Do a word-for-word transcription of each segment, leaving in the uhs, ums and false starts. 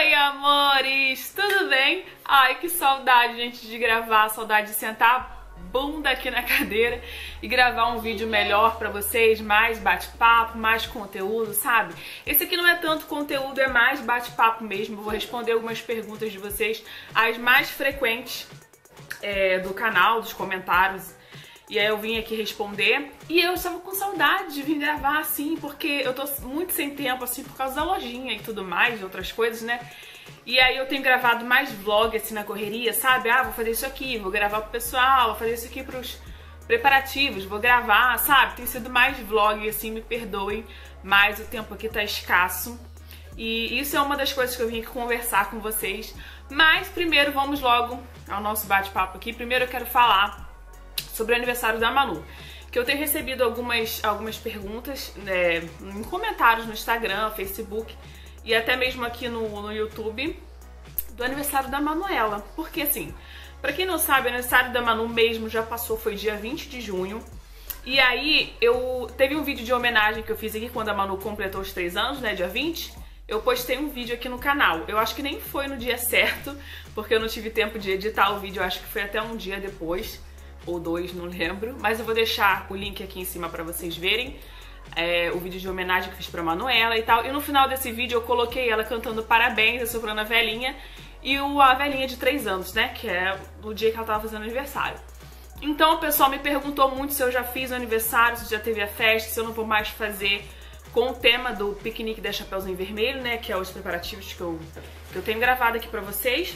Oi, amores! Tudo bem? Ai, que saudade, gente, de gravar, saudade de sentar a bunda aqui na cadeira e gravar um vídeo melhor pra vocês, mais bate-papo, mais conteúdo, sabe? Esse aqui não é tanto conteúdo, é mais bate-papo mesmo. Eu vou responder algumas perguntas de vocês, as mais frequentes é, do canal, dos comentários. E aí eu vim aqui responder. E eu estava com saudade de vir gravar assim, porque eu tô muito sem tempo, assim, por causa da lojinha e tudo mais, e outras coisas, né? E aí eu tenho gravado mais vlog, assim, na correria, sabe? Ah, vou fazer isso aqui, vou gravar pro pessoal, vou fazer isso aqui pros preparativos, vou gravar, sabe? Tem sido mais vlog, assim, me perdoem, mas o tempo aqui tá escasso. E isso é uma das coisas que eu vim aqui conversar com vocês. Mas primeiro vamos logo ao nosso bate-papo aqui. Primeiro eu quero falar sobre o aniversário da Manu, que eu tenho recebido algumas, algumas perguntas né, em comentários no Instagram, Facebook e até mesmo aqui no, no YouTube do aniversário da Manuela. Porque assim, pra quem não sabe, o aniversário da Manu mesmo já passou, foi dia vinte de junho. E aí eu teve um vídeo de homenagem que eu fiz aqui quando a Manu completou os três anos, né, dia vinte. Eu postei um vídeo aqui no canal. Eu acho que nem foi no dia certo, porque eu não tive tempo de editar o vídeo, eu acho que foi até um dia depois ou dois, não lembro, mas eu vou deixar o link aqui em cima pra vocês verem é, o vídeo de homenagem que eu fiz pra Manuela e tal. E no final desse vídeo eu coloquei ela cantando parabéns, assoprando a velhinha, e o, a velhinha de três anos, né, que é o dia que ela tava fazendo aniversário. Então o pessoal me perguntou muito se eu já fiz o aniversário, se já teve a festa, se eu não vou mais fazer com o tema do piquenique da Chapeuzinho Vermelho, né, que é os preparativos que eu, que eu tenho gravado aqui pra vocês.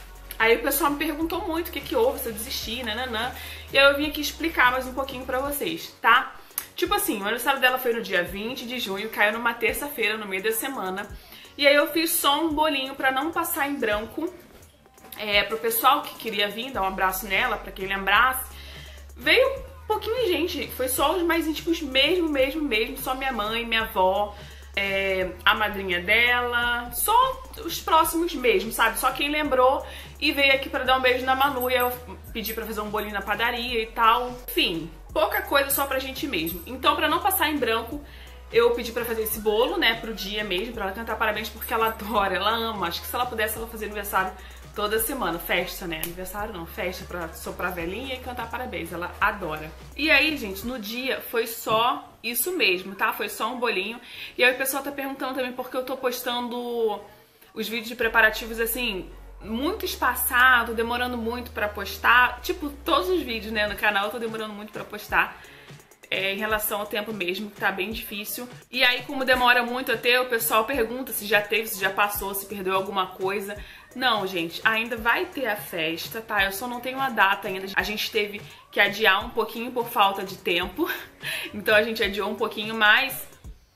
Aí o pessoal me perguntou muito o que que houve, se eu desisti, nananã. E aí eu vim aqui explicar mais um pouquinho pra vocês, tá? Tipo assim, o aniversário dela foi no dia vinte de junho, caiu numa terça-feira, no meio da semana. E aí eu fiz só um bolinho pra não passar em branco. É, pro pessoal que queria vir, dar um abraço nela, pra quem lembrasse. Veio pouquinho de gente, foi só os mais íntimos mesmo, mesmo, mesmo. Só minha mãe, minha avó, é, a madrinha dela, só os próximos mesmo, sabe? Só quem lembrou e veio aqui pra dar um beijo na Manu, e eu pedi pra fazer um bolinho na padaria e tal. Enfim, pouca coisa só pra gente mesmo. Então, pra não passar em branco, eu pedi pra fazer esse bolo, né, pro dia mesmo, pra ela cantar parabéns, porque ela adora, ela ama. Acho que se ela pudesse, ela fazia aniversário toda semana. Festa, né? Aniversário não, festa pra soprar velhinha e cantar parabéns. Ela adora. E aí, gente, no dia foi só isso mesmo, tá? Foi só um bolinho. E aí o pessoal tá perguntando também por que eu tô postando os vídeos de preparativos, assim, muito espaçado, demorando muito pra postar. Tipo, todos os vídeos, né, no canal eu tô demorando muito pra postar. É, em relação ao tempo mesmo, que tá bem difícil. E aí, como demora muito a ter, o pessoal pergunta se já teve, se já passou, se perdeu alguma coisa. Não, gente, ainda vai ter a festa, tá? Eu só não tenho a data ainda. A gente teve que adiar um pouquinho por falta de tempo. Então a gente adiou um pouquinho, mas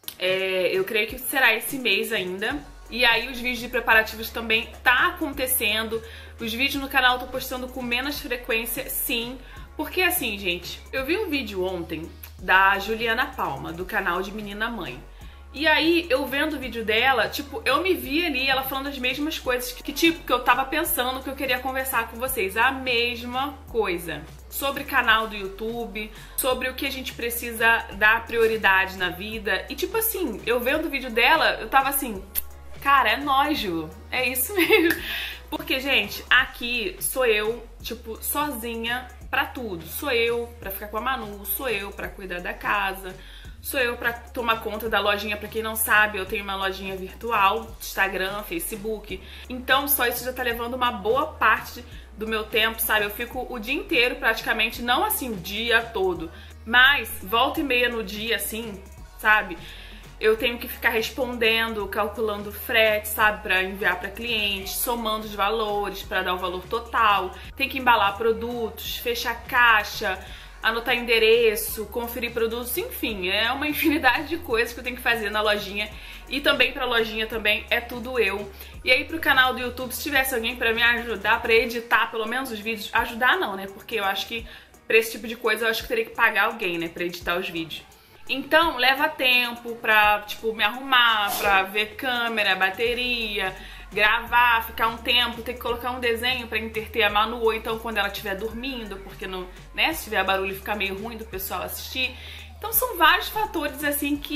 é, eu creio que será esse mês ainda. E aí os vídeos de preparativos também tá acontecendo. Os vídeos no canal eu tô postando com menos frequência, sim. Porque assim, gente, eu vi um vídeo ontem da Juliana Palma, do canal de Menina Mãe. E aí, eu vendo o vídeo dela, tipo, eu me vi ali, ela falando as mesmas coisas que, tipo, que eu tava pensando que eu queria conversar com vocês. A mesma coisa. Sobre canal do YouTube, sobre o que a gente precisa dar prioridade na vida. E tipo assim, eu vendo o vídeo dela, eu tava assim, cara, é nóis, Ju. É isso mesmo. Porque, gente, aqui sou eu, tipo, sozinha pra tudo. Sou eu pra ficar com a Manu, sou eu pra cuidar da casa, sou eu pra tomar conta da lojinha. Pra quem não sabe, eu tenho uma lojinha virtual, Instagram, Facebook. Então só isso já tá levando uma boa parte do meu tempo, sabe? Eu fico o dia inteiro praticamente, não assim o dia todo, mas volta e meia no dia, assim, sabe? Eu tenho que ficar respondendo, calculando frete, sabe, pra enviar pra cliente, somando os valores pra dar o valor total. Tem que embalar produtos, fechar caixa, anotar endereço, conferir produtos, enfim, é uma infinidade de coisas que eu tenho que fazer na lojinha. E também pra lojinha também é tudo eu. E aí pro canal do YouTube, se tivesse alguém pra me ajudar, pra editar pelo menos os vídeos, ajudar não, né, porque eu acho que pra esse tipo de coisa eu acho que teria que pagar alguém, né, pra editar os vídeos. Então, leva tempo pra, tipo, me arrumar, pra ver câmera, bateria, gravar, ficar um tempo, ter que colocar um desenho pra entreter a Manu, ou então quando ela estiver dormindo, porque não, né, se tiver barulho fica meio ruim do pessoal assistir. Então são vários fatores, assim, que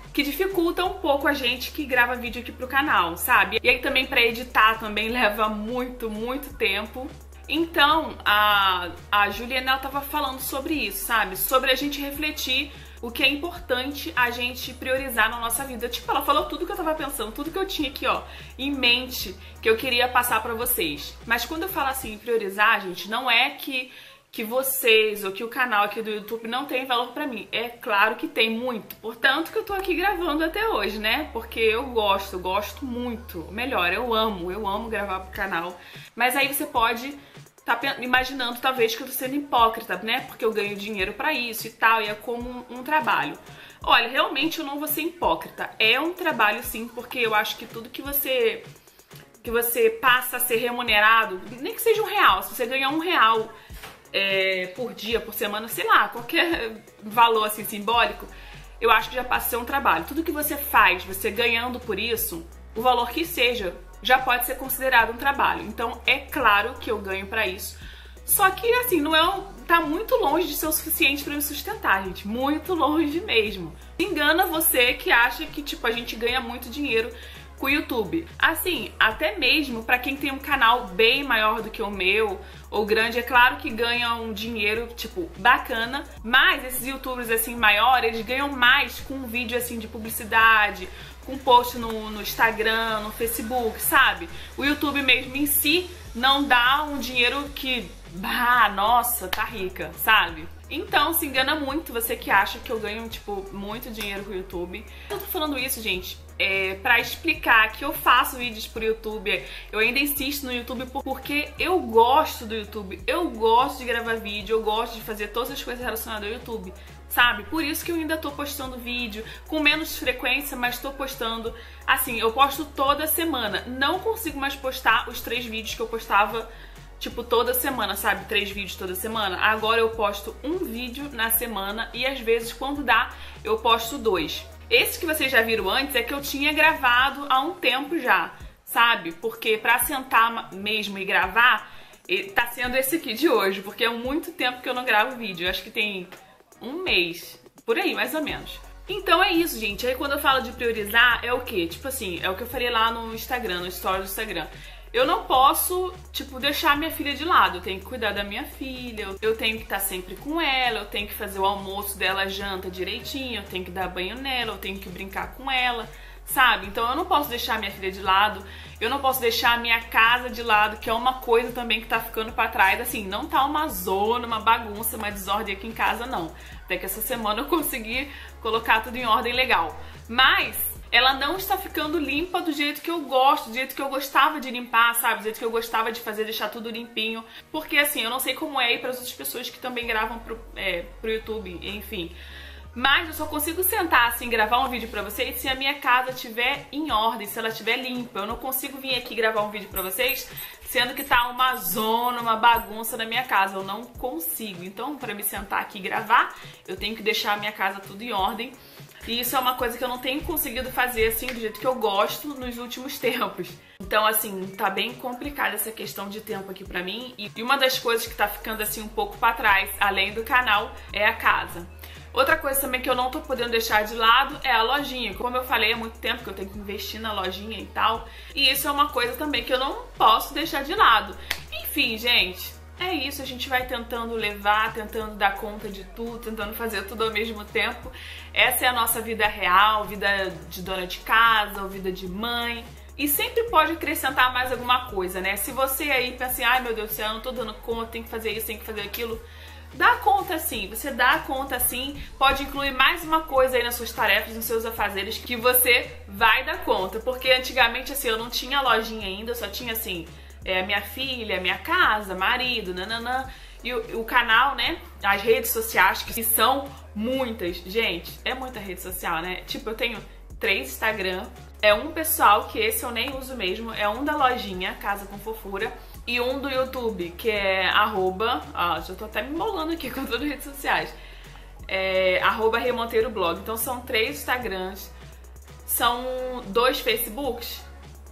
que dificulta um pouco a gente que grava vídeo aqui pro canal, sabe? E aí também pra editar também leva muito, muito tempo. Então, a, a Juliana, ela tava falando sobre isso, sabe? Sobre a gente refletir o que é importante a gente priorizar na nossa vida. Tipo, ela falou tudo que eu tava pensando, tudo que eu tinha aqui, ó, em mente, que eu queria passar pra vocês. Mas quando eu falo assim, priorizar, gente, não é que... que vocês ou que o canal aqui do YouTube não tem valor pra mim. É claro que tem muito. Portanto que eu tô aqui gravando até hoje, né? Porque eu gosto, gosto muito. Melhor, eu amo, eu amo gravar pro canal. Mas aí você pode tá imaginando talvez que eu tô sendo hipócrita, né? Porque eu ganho dinheiro pra isso e tal, e é como um, um trabalho. Olha, realmente eu não vou ser hipócrita. É um trabalho sim, porque eu acho que tudo que você... que você passa a ser remunerado, nem que seja um real, se você ganhar um real... É, por dia, por semana, sei lá, qualquer valor assim simbólico, eu acho que já passa a ser um trabalho. Tudo que você faz, você ganhando por isso, o valor que seja, já pode ser considerado um trabalho. Então é claro que eu ganho pra isso. Só que assim, não é um, tá muito longe de ser o suficiente pra me sustentar, gente. Muito longe mesmo. Engana você que acha que tipo a gente ganha muito dinheiro com o YouTube. Assim, até mesmo pra quem tem um canal bem maior do que o meu, ou grande, é claro que ganham um dinheiro, tipo, bacana, mas esses youtubers, assim, maiores, eles ganham mais com um vídeo, assim, de publicidade, com post no, no Instagram, no Facebook, sabe? O YouTube mesmo em si não dá um dinheiro que, bah, nossa, tá rica, sabe? Então, se engana muito você que acha que eu ganho, tipo, muito dinheiro com o YouTube. Eu tô falando isso, gente, é, pra explicar que eu faço vídeos pro YouTube, eu ainda insisto no YouTube porque eu gosto do YouTube, eu gosto de gravar vídeo, eu gosto de fazer todas as coisas relacionadas ao YouTube, sabe? Por isso que eu ainda tô postando vídeo, com menos frequência, mas tô postando, assim, eu posto toda semana. Não consigo mais postar os três vídeos que eu postava, tipo, toda semana, sabe? Três vídeos toda semana. Agora eu posto um vídeo na semana e às vezes, quando dá, eu posto dois. Esse que vocês já viram antes é que eu tinha gravado há um tempo já, sabe? Porque pra sentar mesmo e gravar, tá sendo esse aqui de hoje, porque é muito tempo que eu não gravo vídeo. Eu acho que tem um mês, por aí, mais ou menos. Então é isso, gente. Aí quando eu falo de priorizar, é o quê? Tipo assim, é o que eu falei lá no Instagram, no story do Instagram. Eu não posso, tipo, deixar minha filha de lado. Eu tenho que cuidar da minha filha, eu tenho que estar sempre com ela, eu tenho que fazer o almoço dela, a janta direitinho, eu tenho que dar banho nela, eu tenho que brincar com ela, sabe? Então eu não posso deixar minha filha de lado, eu não posso deixar a minha casa de lado, que é uma coisa também que tá ficando pra trás. Assim, não tá uma zona, uma bagunça, uma desordem aqui em casa, não. Até que essa semana eu consegui colocar tudo em ordem legal. Mas ela não está ficando limpa do jeito que eu gosto, do jeito que eu gostava de limpar, sabe? Do jeito que eu gostava de fazer, deixar tudo limpinho. Porque assim, eu não sei como é ir para as outras pessoas que também gravam pro, é, pro YouTube, enfim. Mas eu só consigo sentar assim, gravar um vídeo pra vocês se a minha casa estiver em ordem, se ela estiver limpa. Eu não consigo vir aqui gravar um vídeo pra vocês sendo que tá uma zona, uma bagunça na minha casa. Eu não consigo. Então, pra me sentar aqui e gravar, eu tenho que deixar a minha casa tudo em ordem. E isso é uma coisa que eu não tenho conseguido fazer assim do jeito que eu gosto nos últimos tempos. Então, assim, tá bem complicada essa questão de tempo aqui pra mim. E uma das coisas que tá ficando assim um pouco pra trás, além do canal, é a casa. Outra coisa também que eu não tô podendo deixar de lado é a lojinha. Como eu falei há muito tempo que eu tenho que investir na lojinha e tal. E isso é uma coisa também que eu não posso deixar de lado. Enfim, gente, é isso, a gente vai tentando levar, tentando dar conta de tudo, tentando fazer tudo ao mesmo tempo. Essa é a nossa vida real, vida de dona de casa, ou vida de mãe. E sempre pode acrescentar mais alguma coisa, né? Se você aí pensa assim, ai meu Deus do céu, eu não tô dando conta, tem que fazer isso, tem que fazer aquilo. Dá conta sim, você dá conta sim, pode incluir mais uma coisa aí nas suas tarefas, nos seus afazeres que você vai dar conta. Porque antigamente assim, eu não tinha lojinha ainda, eu só tinha assim... É, minha filha, minha casa, marido, nananã. E o, o canal, né? As redes sociais, que são muitas. Gente, é muita rede social, né? Tipo, eu tenho três Instagram. É um pessoal, que esse eu nem uso mesmo. É um da lojinha, Casa com Fofura. E um do YouTube, que é arroba... Ó, já tô até me embolando aqui com todas as redes sociais. É arroba Remonteiro Blog. Então são três Instagrams. São dois Facebooks.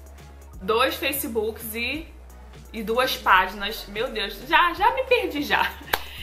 Dois Facebooks e... e duas páginas, meu Deus, já, já me perdi já.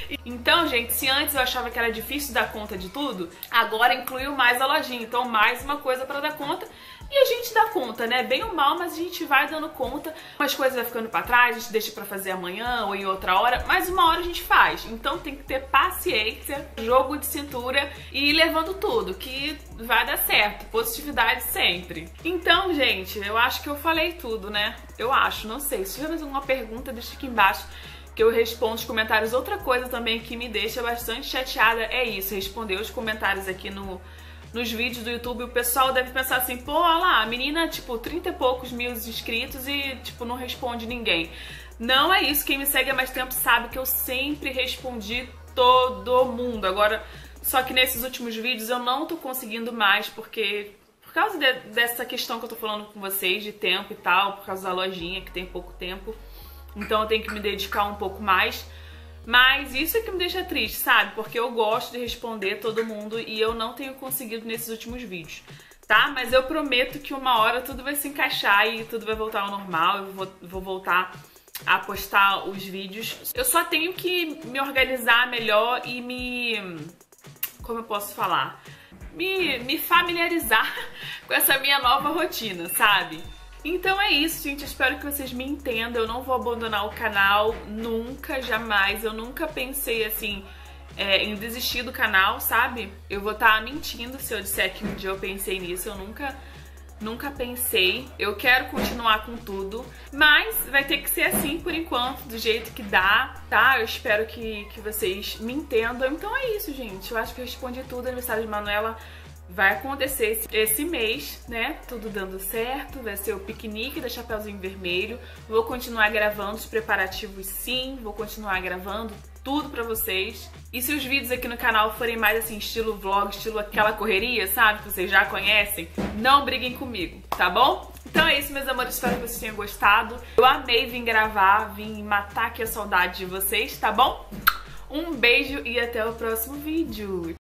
Então, gente, se antes eu achava que era difícil dar conta de tudo, agora incluiu mais a lojinha. Então, mais uma coisa pra dar conta. E a gente dá conta, né? Bem ou mal, mas a gente vai dando conta. Umas coisas vai ficando pra trás, a gente deixa pra fazer amanhã ou em outra hora, mas uma hora a gente faz. Então tem que ter paciência, jogo de cintura e ir levando tudo, que vai dar certo. Positividade sempre. Então, gente, eu acho que eu falei tudo, né? Eu acho, não sei. Se tiver mais alguma pergunta, deixa aqui embaixo que eu respondo os comentários. Outra coisa também que me deixa bastante chateada é isso, responder os comentários aqui no... nos vídeos do YouTube. O pessoal deve pensar assim, pô, olha lá, a menina, tipo, trinta e poucos mil inscritos e, tipo, não responde ninguém. Não é isso, quem me segue há mais tempo sabe que eu sempre respondi todo mundo. Agora, só que nesses últimos vídeos eu não tô conseguindo mais, porque... por causa de, dessa questão que eu tô falando com vocês, de tempo e tal, por causa da lojinha, que tem pouco tempo. Então eu tenho que me dedicar um pouco mais. Mas isso é que me deixa triste, sabe? Porque eu gosto de responder todo mundo e eu não tenho conseguido nesses últimos vídeos, tá? Mas eu prometo que uma hora tudo vai se encaixar e tudo vai voltar ao normal. Eu vou, vou voltar a postar os vídeos. Eu só tenho que me organizar melhor e me... como eu posso falar? Me, me familiarizar com essa minha nova rotina, sabe? Então é isso, gente, eu espero que vocês me entendam. Eu não vou abandonar o canal nunca, jamais. Eu nunca pensei, assim, é, em desistir do canal, sabe? Eu vou estar mentindo se eu disser que um dia eu pensei nisso. Eu nunca, nunca pensei. Eu quero continuar com tudo, mas vai ter que ser assim por enquanto, do jeito que dá, tá? Eu espero que, que vocês me entendam. Então é isso, gente. Eu acho que eu respondi tudo. Aniversário de Manuela vai acontecer esse, esse mês, né? Tudo dando certo. Vai ser o piquenique da Chapeuzinho Vermelho. Vou continuar gravando os preparativos, sim. Vou continuar gravando tudo pra vocês. E se os vídeos aqui no canal forem mais assim, estilo vlog, estilo aquela correria, sabe? Que vocês já conhecem, não briguem comigo, tá bom? Então é isso, meus amores. Espero que vocês tenham gostado. Eu amei vir gravar, vim matar aqui a saudade de vocês, tá bom? Um beijo e até o próximo vídeo.